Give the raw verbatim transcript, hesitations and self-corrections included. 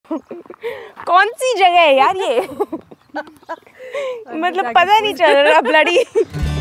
कौन सी जगह है यार ये? मतलब पता नहीं चल रहा ब्लडी।